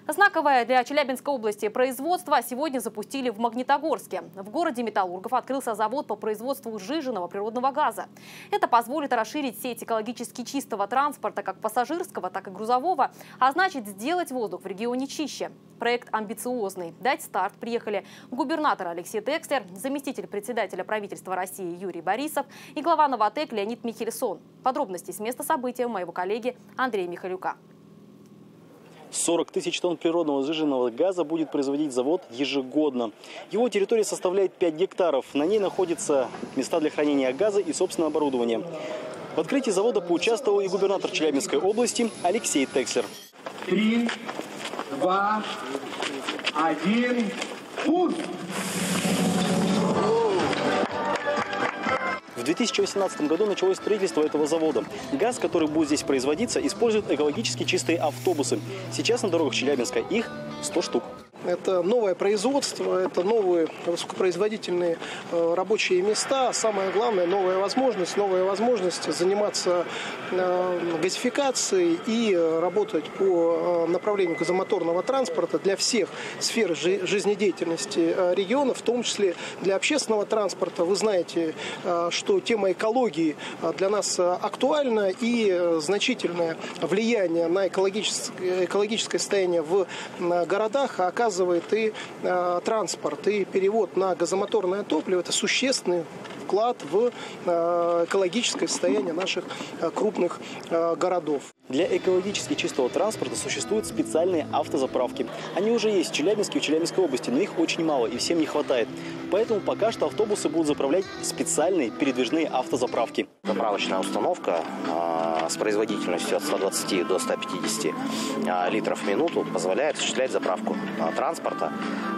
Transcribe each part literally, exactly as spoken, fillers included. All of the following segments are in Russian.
Знаковое для Челябинской области производство сегодня запустили в Магнитогорске. В городе металлургов открылся завод по производству сжиженного природного газа. Это позволит расширить сеть экологически чистого транспорта как пассажирского, так и грузового, а значит сделать воздух в регионе чище. Проект амбициозный. Дать старт приехали губернатор Алексей Текслер, заместитель председателя правительства России Юрий Борисов и глава Новатэк Леонид Михельсон. Подробности с места события у моего коллеги Андрея Михалюка. сорок тысяч тонн природного сжиженного газа будет производить завод ежегодно. Его территория составляет пять гектаров. На ней находятся места для хранения газа и собственное оборудование. В открытии завода поучаствовал и губернатор Челябинской области Алексей Текслер. Три, два, один, пуск! В две тысячи восемнадцатом году началось строительство этого завода. Газ, который будет здесь производиться, используют экологически чистые автобусы. Сейчас на дорогах Челябинска их сто штук. Это новое производство, это новые высокопроизводительные э, рабочие места. Самое главное, новая возможность, новая возможность заниматься э, газификацией и работать по э, направлению газомоторного транспорта для всех сфер жи жизнедеятельности э, региона, в том числе для общественного транспорта. Вы знаете, э, что тема экологии э, для нас э, актуальна, и э, значительное влияние на экологическое, экологическое состояние в э, городах оказывает и э, транспорт, и перевод на газомоторное топливо. Это существенный вклад в э, экологическое состояние наших э, крупных э, городов. Для экологически чистого транспорта существуют специальные автозаправки. Они уже есть в Челябинске и в Челябинской области, но их очень мало и всем не хватает. Поэтому пока что автобусы будут заправлять специальные передвижные автозаправки. Заправочная установка э, с производительностью от ста двадцати до ста пятидесяти э, литров в минуту позволяет осуществлять заправку э, транспорта,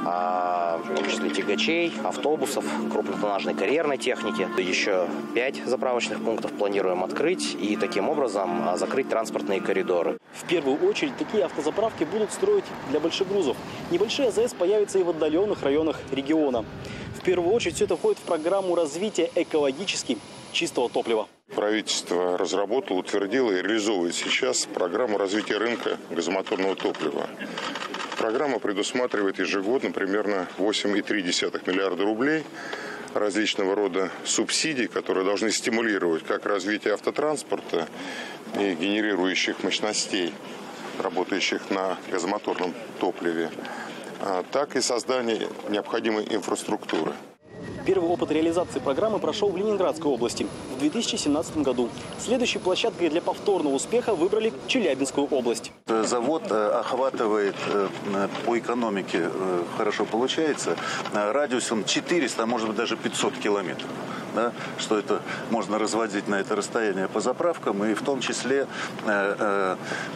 э, в том числе тягачей, автобусов, крупнотоннажной карьерной техники. Еще пять заправочных пунктов планируем открыть и таким образом э, закрыть транспортные коридоры. В первую очередь такие автозаправки будут строить для больших грузов. Небольшие АЗС появятся и в отдаленных районах региона. В первую очередь все это входит в программу развития экологически чистого топлива. Правительство разработало, утвердило и реализовывает сейчас программу развития рынка газомоторного топлива. Программа предусматривает ежегодно примерно восемь целых три десятых миллиарда рублей различного рода субсидий, которые должны стимулировать как развитие автотранспорта и генерирующих мощностей, работающих на газомоторном топливе, так и создание необходимой инфраструктуры. Первый опыт реализации программы прошел в Ленинградской области в две тысячи семнадцатом году. Следующей площадкой для повторного успеха выбрали Челябинскую область. Завод охватывает по экономике, хорошо получается, радиусом четыреста, а может быть даже пятьсот километров. Да, что это можно разводить на это расстояние по заправкам и в том числе э,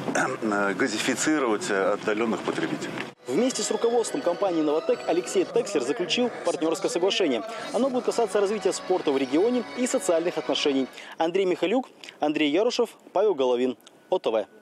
э, газифицировать отдаленных потребителей. Вместе с руководством компании «Новатэк» Алексей Текслер заключил партнерское соглашение. Оно будет касаться развития спорта в регионе и социальных отношений. Андрей Михалюк, Андрей Ярушев, Павел Головин. ОТВ.